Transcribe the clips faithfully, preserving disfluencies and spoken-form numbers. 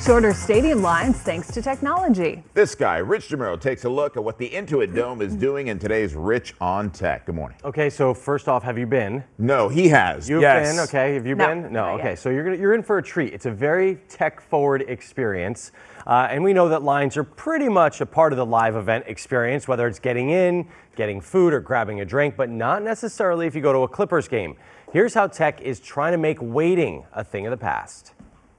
Shorter stadium lines thanks to technology. This guy, Rich DeMuro, takes a look at what the Intuit Dome is doing in today's Rich on Tech. Good morning. Okay, so first off, have you been? No, he has. You've yes. been, okay. Have you No, been? No, not okay. yet. So you're, gonna, you're in for a treat. It's a very tech-forward experience. Uh, and we know that lines are pretty much a part of the live event experience, whether it's getting in, getting food, or grabbing a drink, but not necessarily if you go to a Clippers game. Here's how tech is trying to make waiting a thing of the past.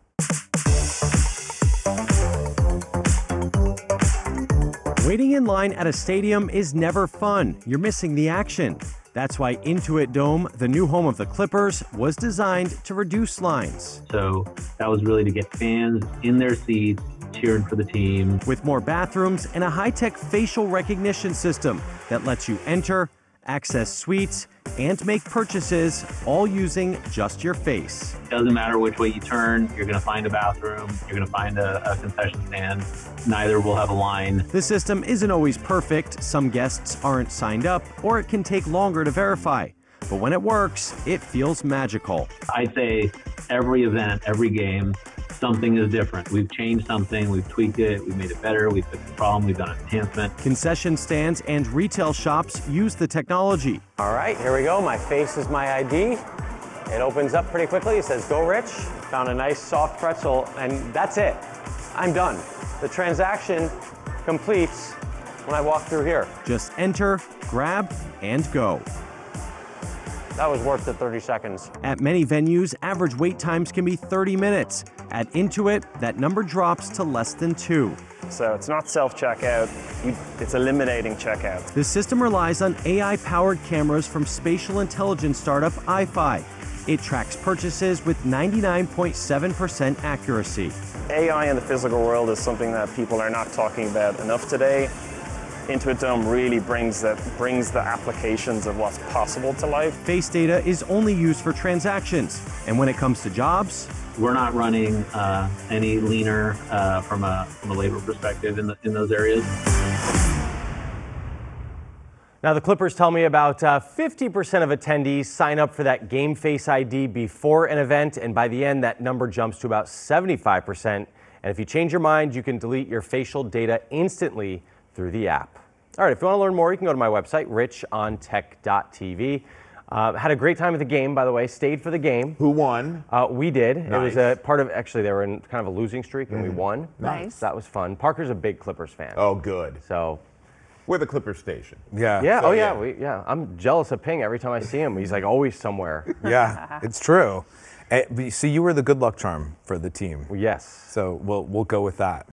Waiting in line at a stadium is never fun. You're missing the action. That's why Intuit Dome, the new home of the Clippers, was designed to reduce lines. So that was really to get fans in their seats, cheering for the team. With more bathrooms and a high-tech facial recognition system that lets you enter, access suites, and make purchases, all using just your face. Doesn't matter which way you turn, you're going to find a bathroom, you're going to find a, a concession stand. Neither will have a line. The system isn't always perfect. Some guests aren't signed up, or it can take longer to verify. But when it works, it feels magical. I'd say every event, every game, something is different. We've changed something, we've tweaked it, we've made it better, we've fixed the problem, we've done an enhancement. Concession stands and retail shops use the technology. All right, here we go. My face is my I D. It opens up pretty quickly. It says, "Go Rich." Found a nice soft pretzel, and that's it. I'm done. The transaction completes when I walk through here. Just enter, grab, and go. That was worth the thirty seconds. At many venues, average wait times can be thirty minutes. At Intuit, that number drops to less than two. So it's not self-checkout, it's eliminating checkout. The system relies on A I-powered cameras from spatial intelligence startup i Fi. It tracks purchases with ninety-nine point seven percent accuracy. A I in the physical world is something that people are not talking about enough today. Intuit Dome really brings the, brings the applications of what's possible to life. Face data is only used for transactions, and when it comes to jobs, We're not running uh, any leaner uh, from, a, from a labor perspective in, the, in those areas. Now, the Clippers tell me about uh, fifty percent of attendees sign up for that game face I D before an event, and by the end, that number jumps to about seventy-five percent. And if you change your mind, you can delete your facial data instantly through the app. All right, if you want to learn more, you can go to my website, rich on tech dot t v. Uh, had a great time at the game, by the way. Stayed for the game. Who won? Uh, we did. Nice. It was a part of, actually, they were in kind of a losing streak, and Mm-hmm. we won. Nice. That was fun. Parker's a big Clippers fan. Oh, good. So. We're the Clippers station. Yeah. Yeah. So, oh, yeah. yeah. We, yeah. I'm jealous of Ping every time I see him. He's like always somewhere. Yeah, it's true. Eh, but you see, you were the good luck charm for the team. Yes. So we'll we'll go with that.